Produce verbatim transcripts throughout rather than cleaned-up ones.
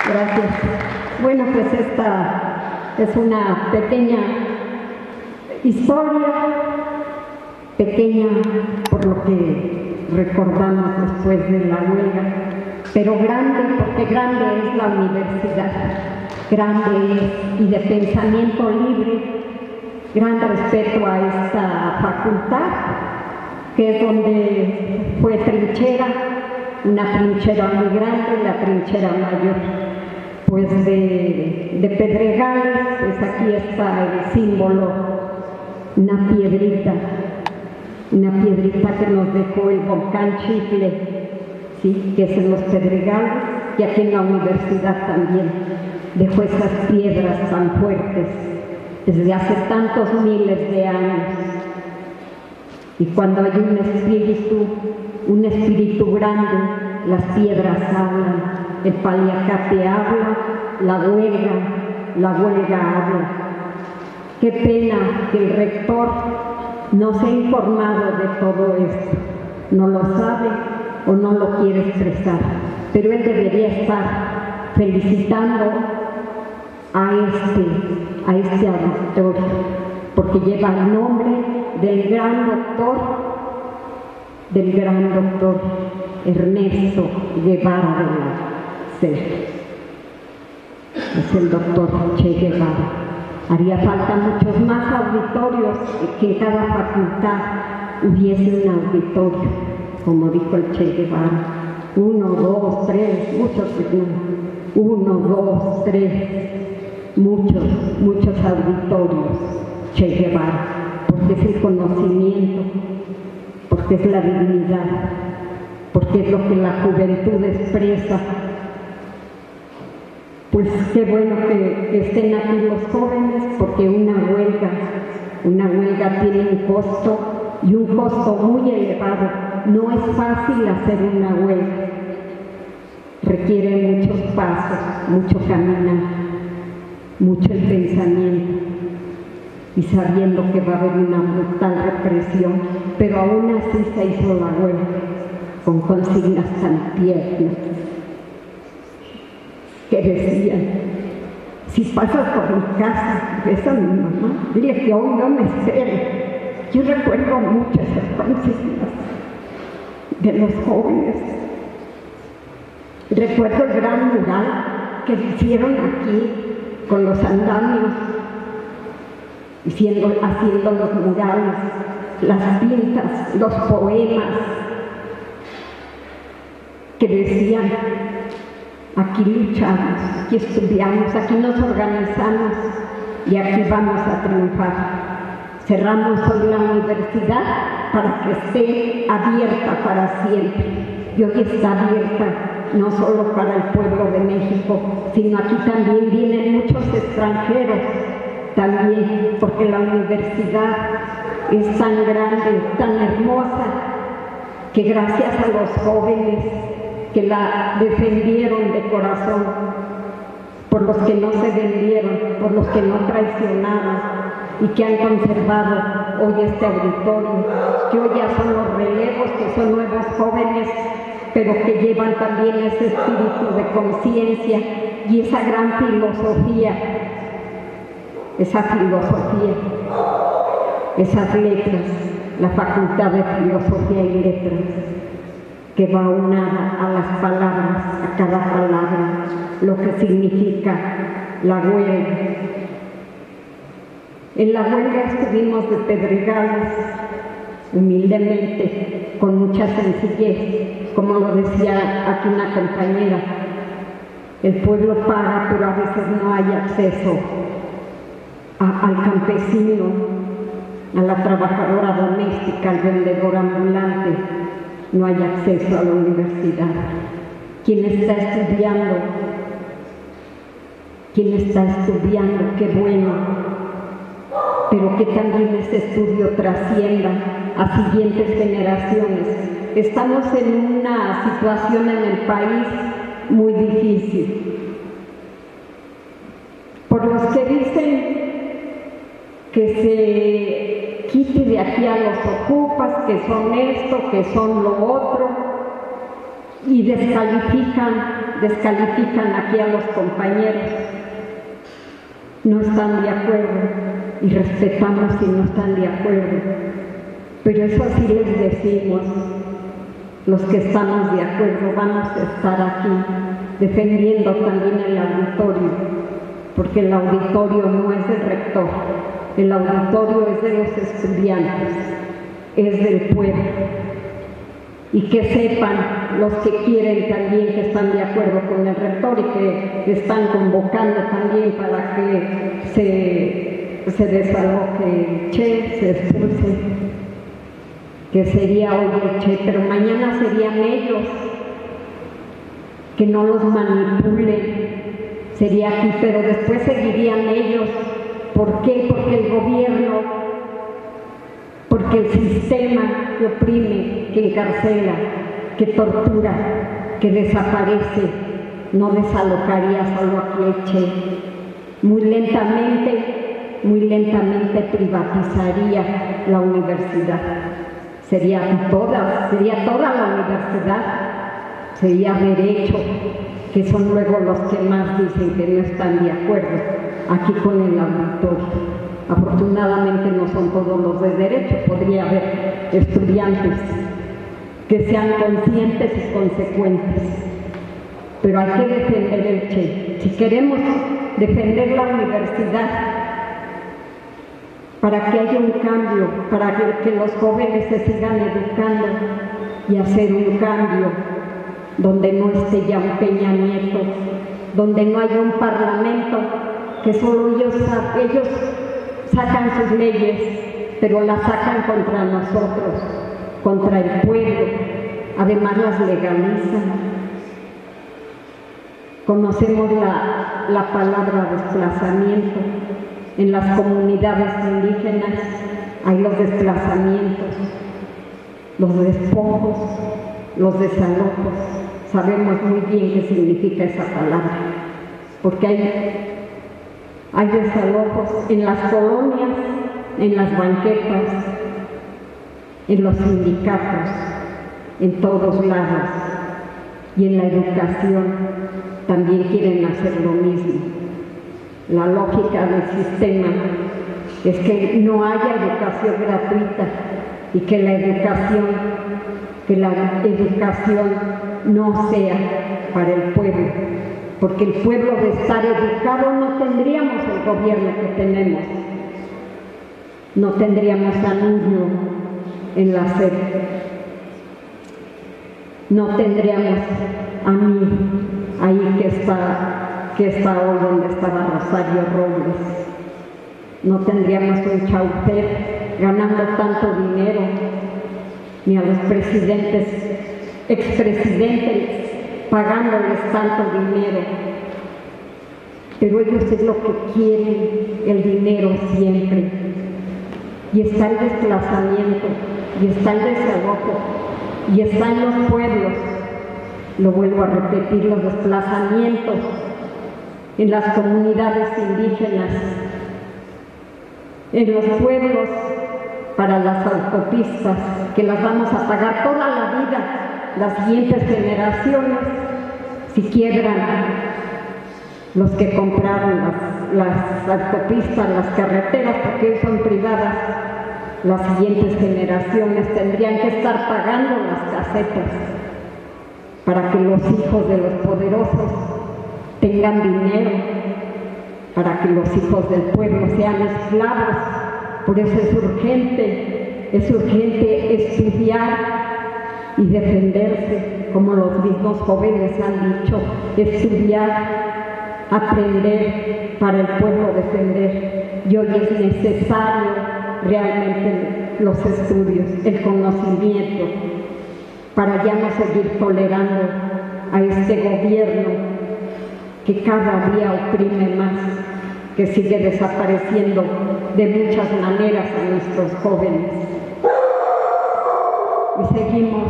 Gracias. Bueno, pues esta es una pequeña historia, pequeña por lo que recordamos después de la huelga, pero grande porque grande es la universidad, grande es y de pensamiento libre, gran respeto a esta facultad, que es donde fue trinchera, una trinchera muy grande, la trinchera mayor. Pues de, de Pedregales, pues aquí está el símbolo, una piedrita, una piedrita que nos dejó el volcán Chicle, ¿sí? Que es en los Pedregales, y aquí en la universidad también dejó esas piedras tan fuertes desde hace tantos miles de años. Y cuando hay un espíritu, un espíritu grande, las piedras hablan. El paliacate habla, la huelga, la huelga habla. Qué pena que el rector no se ha informado de todo esto, no lo sabe o no lo quiere expresar, pero él debería estar felicitando a este, a este auditorio, porque lleva el nombre del gran doctor, del gran doctor Ernesto Guevara de la es el doctor Che Guevara. Haría falta muchos más auditorios, que en cada facultad hubiese un auditorio, como dijo el Che Guevara. Uno, dos, tres, muchos, uno, dos, tres, muchos, muchos auditorios, Che Guevara, porque es el conocimiento, porque es la dignidad, porque es lo que la juventud expresa. Pues qué bueno que, que estén aquí los jóvenes, porque una huelga, una huelga tiene un costo y un costo muy elevado. No es fácil hacer una huelga, requiere muchos pasos, mucho caminar, mucho el pensamiento y sabiendo que va a haber una brutal represión, pero aún así se hizo la huelga con consignas tan tiernas que decían: si pasas por mi casa, ves a mi mamá, dile que hoy no me espere. Yo recuerdo mucho esas consignas de los jóvenes. Recuerdo el gran mural que hicieron aquí con los andamios, haciendo, haciendo los murales, las pintas, los poemas que decían: aquí luchamos, aquí estudiamos, aquí nos organizamos y aquí vamos a triunfar. Cerramos hoy la universidad para que esté abierta para siempre. Y hoy está abierta no solo para el pueblo de México, sino aquí también vienen muchos extranjeros, también porque la universidad es tan grande, tan hermosa, que gracias a los jóvenes que la defendieron de corazón, por los que no se vendieron, por los que no traicionaron y que han conservado hoy este auditorio, que hoy ya son los relevos, que son nuevos jóvenes, pero que llevan también ese espíritu de conciencia y esa gran filosofía, esa filosofía, esas letras, la Facultad de Filosofía y Letras, que va unada a las palabras, a cada palabra, lo que significa la huelga. En la huelga estuvimos de Pedregales, humildemente, con mucha sencillez, como lo decía aquí una compañera. El pueblo paga, pero a veces no hay acceso a, al campesino, a la trabajadora doméstica, al vendedor ambulante. No hay acceso a la universidad. Quien está estudiando, quien está estudiando, qué bueno, pero que también ese estudio trascienda a siguientes generaciones. Estamos en una situación en el país muy difícil. Por los que dicen que se quite de aquí a los ocupas, que son esto, que son lo otro, y descalifican descalifican aquí a los compañeros. No están de acuerdo y respetamos si no están de acuerdo. Pero eso sí les decimos, los que estamos de acuerdo vamos a estar aquí defendiendo también el auditorio, porque el auditorio no es del rector, el auditorio es de los estudiantes, es del pueblo. Y que sepan los que quieren también, que están de acuerdo con el rector y que están convocando también para que se, se desaloje el Che, se expulse, que sería hoy el Che, pero mañana serían ellos, que no los manipulen, sería aquí, pero después seguirían ellos. ¿Por qué? Porque el gobierno, porque el sistema que oprime, que encarcela, que tortura, que desaparece, no desalojaría solo aquí el Che. Muy lentamente, muy lentamente privatizaría la universidad. Sería toda, sería toda la universidad, sería derecho, que son luego los que más dicen que no están de acuerdo aquí con el auditorio. Afortunadamente no son todos los de derecho, podría haber estudiantes que sean conscientes y consecuentes, pero hay que defender el Che. Si queremos defender la universidad, para que haya un cambio, para que, que los jóvenes se sigan educando y hacer un cambio donde no esté ya un Peña Nieto, donde no haya un parlamento que solo ellos, ellos sacan sus leyes, pero las sacan contra nosotros, contra el pueblo, además las legalizan. Conocemos la, la palabra desplazamiento. En las comunidades indígenas hay los desplazamientos, los despojos, los desalojos. Sabemos muy bien qué significa esa palabra, porque hay, hay desalojos en las colonias, en las banquetas, en los sindicatos, en todos lados, y en la educación también quieren hacer lo mismo. La lógica del sistema es que no haya educación gratuita y que la educación, que la educación no sea para el pueblo, porque el pueblo de estar educado no tendríamos el gobierno que tenemos, no tendríamos a Nuño en la SEP, no tendríamos a mí ahí que está que está hoy donde estaba Rosario Robles, no tendríamos un Chaufer ganando tanto dinero, ni a los presidentes, expresidentes pagándoles tanto dinero, pero ellos es lo que quieren, el dinero siempre, y está el desplazamiento, y está el desalojo, y está en los pueblos, lo vuelvo a repetir, los desplazamientos en las comunidades indígenas, en los pueblos, para las autopistas, que las vamos a pagar toda la vida, las siguientes generaciones, si quiebran los que compraron las, las autopistas, las carreteras, porque hoy son privadas, las siguientes generaciones tendrían que estar pagando las casetas para que los hijos de los poderosos tengan dinero, para que los hijos del pueblo sean esclavos. Por eso es urgente, es urgente estudiar y defenderse, como los mismos jóvenes han dicho, estudiar, aprender para el pueblo defender. Y hoy es necesario realmente los estudios, el conocimiento, para ya no seguir tolerando a este gobierno que cada día oprime más, que sigue desapareciendo de muchas maneras a nuestros jóvenes. Y seguimos,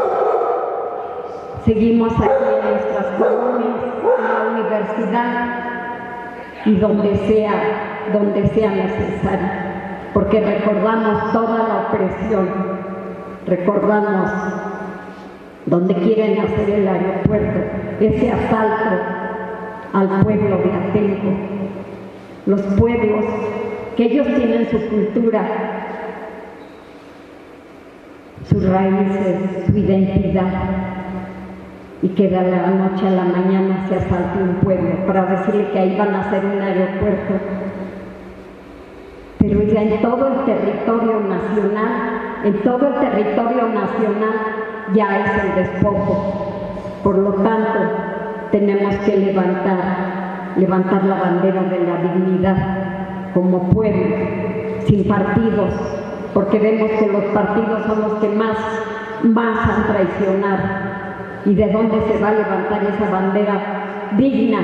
seguimos aquí en nuestras colonias, en la universidad y donde sea, donde sea necesario, porque recordamos toda la opresión, recordamos donde quieren hacer el aeropuerto, ese asalto al pueblo de Atenco. Los pueblos que ellos tienen su cultura, sus raíces, su identidad, y que de la noche a la mañana se asalte un pueblo para decirle que ahí van a hacer un aeropuerto. Pero ya en todo el territorio nacional, en todo el territorio nacional ya es el despojo. Por lo tanto, tenemos que levantar, levantar la bandera de la dignidad como pueblo, sin partidos, porque vemos que los partidos son los que más, más han traicionado. ¿Y de dónde se va a levantar esa bandera digna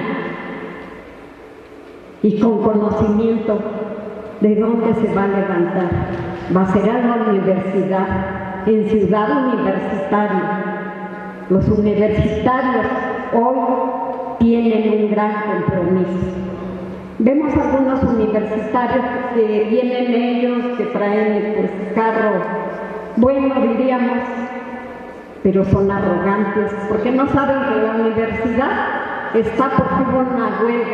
y con conocimiento? ¿De dónde se va a levantar? Va a ser en la universidad, en Ciudad Universitaria. Los universitarios hoy tienen un gran compromiso. Vemos algunos universitarios que vienen ellos, que traen pues carro, bueno diríamos, pero son arrogantes, porque no saben que la universidad está porque hubo una huelga,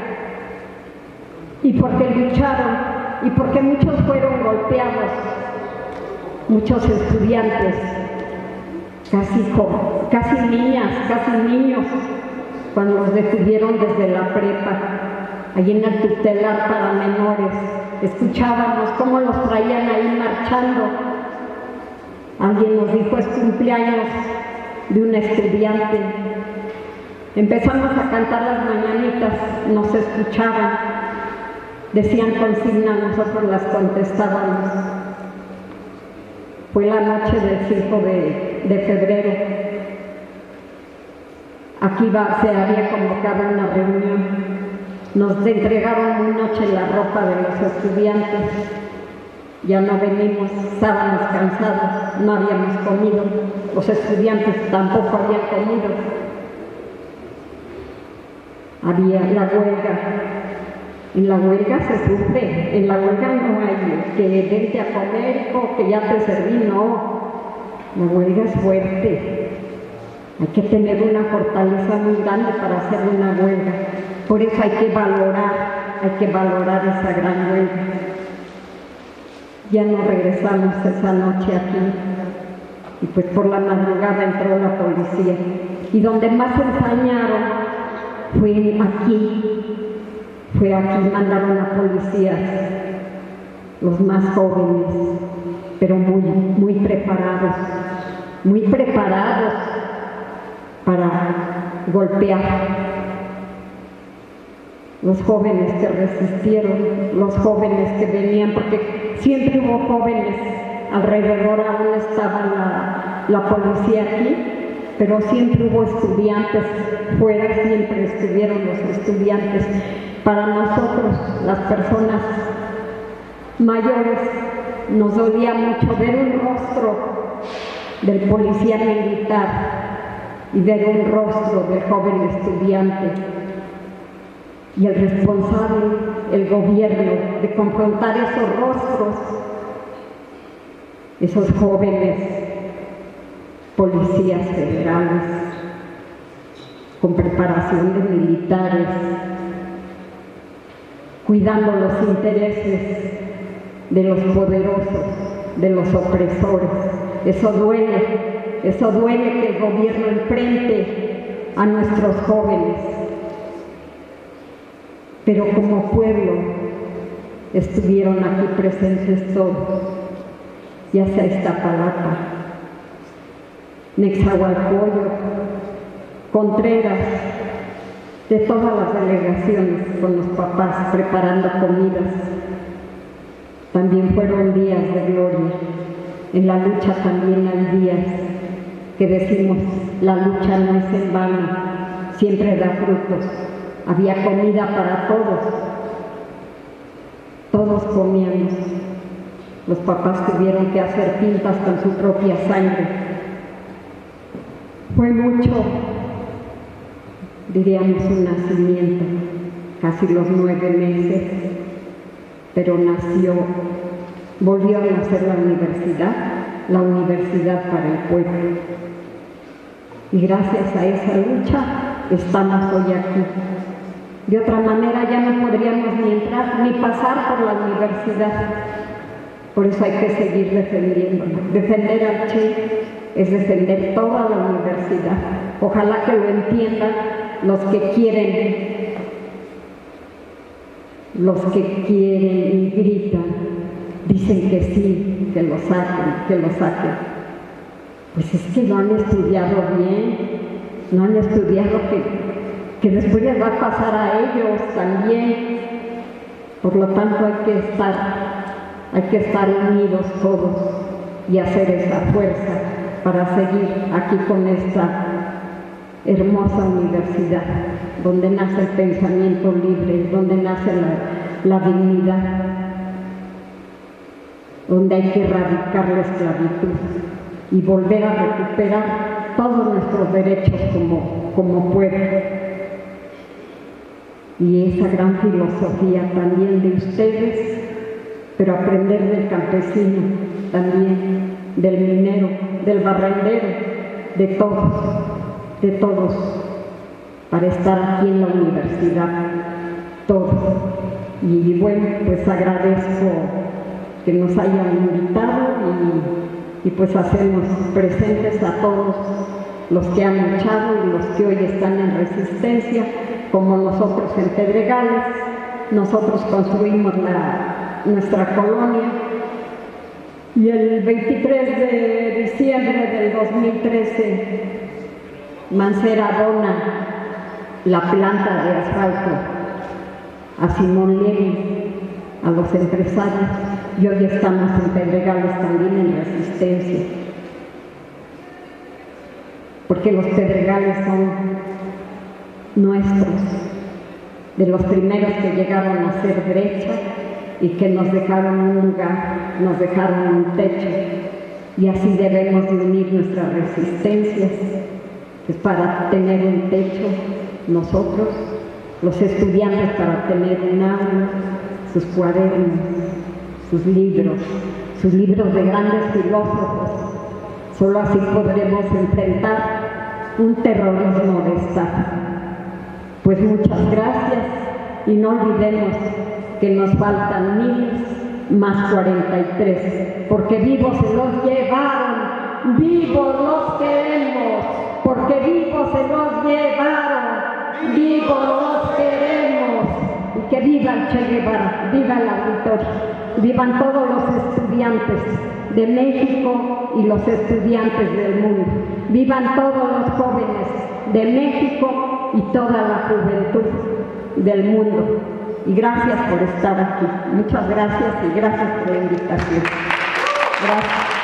y porque lucharon, y porque muchos fueron golpeados, muchos estudiantes, casi, casi niñas, casi niños, cuando los detuvieron desde la prepa, allí en el tutelar para menores, escuchábamos cómo los traían ahí marchando. Alguien nos dijo, es cumpleaños de un estudiante. Empezamos a cantar las mañanitas, nos escuchaban, decían consignas, nosotros las contestábamos. Fue la noche del cinco de febrero. Aquí va, se había convocado una reunión. Nos entregaron muy noche la ropa de los estudiantes. Ya no venimos, estábamos cansados, no habíamos comido, los estudiantes tampoco habían comido. Había la huelga. En la huelga se sufre, en la huelga no hay que vente a comer o que ya te serví, no. La huelga es fuerte. Hay que tener una fortaleza muy grande para hacer una huelga. Por eso hay que valorar, hay que valorar esa gran huelga. Ya no regresamos esa noche aquí, y pues por la madrugada entró la policía, y donde más ensañaron fue aquí, fue aquí, mandaron a policías, los más jóvenes, pero muy, muy preparados, muy preparados para golpear. Los jóvenes que resistieron, los jóvenes que venían, porque siempre hubo jóvenes alrededor, aún estaba la, la policía aquí, pero siempre hubo estudiantes fuera, siempre estuvieron los estudiantes. Para nosotros, las personas mayores, nos dolía mucho ver un rostro del policía militar y ver un rostro del joven estudiante. Y el responsable, el gobierno, de confrontar esos rostros, esos jóvenes policías federales, con preparación de militares, cuidando los intereses de los poderosos, de los opresores. Eso duele, eso duele que el gobierno enfrente a nuestros jóvenes. Pero como pueblo estuvieron aquí presentes todos, ya sea Iztapalapa, Nezahualcóyotl, Contreras, de todas las delegaciones con los papás preparando comidas. También fueron días de gloria. En la lucha también hay días que decimos, la lucha no es en vano, siempre da frutos. Había comida para todos, todos comíamos. Los papás tuvieron que hacer pintas con su propia sangre. Fue mucho, diríamos, un nacimiento, casi los nueve meses, pero nació, volvió a nacer la universidad, la universidad para el pueblo. Y gracias a esa lucha estamos hoy aquí. De otra manera ya no podríamos ni entrar ni pasar por la universidad. Por eso hay que seguir defendiéndola. Defender al Che es defender toda la universidad. Ojalá que lo entiendan los que quieren, los que quieren y gritan, dicen que sí, que lo saquen, que lo saquen. Pues es que no han estudiado bien, no han estudiado que, que después les va a pasar a ellos también. Por lo tanto hay que estar, hay que estar unidos todos y hacer esa fuerza para seguir aquí con esta hermosa universidad, donde nace el pensamiento libre, donde nace la, la dignidad, donde hay que erradicar la esclavitud y volver a recuperar todos nuestros derechos como, como pueblo. Y esa gran filosofía también de ustedes, pero aprender del campesino también, del minero, del barrendero, de todos, de todos, para estar aquí en la universidad, todos. Y bueno, pues agradezco que nos hayan invitado y, y pues hacemos presentes a todos los que han luchado y los que hoy están en resistencia, como nosotros en Pedregales. Nosotros construimos la, nuestra colonia y el veintitrés de diciembre del dos mil trece Mancera dona la planta de asfalto a Simón Levi, a los empresarios, y hoy estamos en Pedregales también en resistencia, porque los Pedregales son nuestros, de los primeros que llegaron a hacer brecha y que nos dejaron un lugar, nos dejaron un techo, y así debemos de unir nuestras resistencias, pues para tener un techo nosotros, los estudiantes para tener un aula, sus cuadernos, sus libros, sus libros de grandes filósofos. Solo así podremos enfrentar un terrorismo de Estado. Pues muchas gracias y no olvidemos que nos faltan miles más cuarenta y tres, porque vivos se los llevaron, vivos los queremos, porque vivos se los llevaron, vivos los queremos. Y que viva el Che Guevara, viva el auditorio, vivan todos los estudiantes de México y los estudiantes del mundo, vivan todos los jóvenes de México y toda la juventud del mundo. Y gracias por estar aquí. Muchas gracias y gracias por la invitación. Gracias.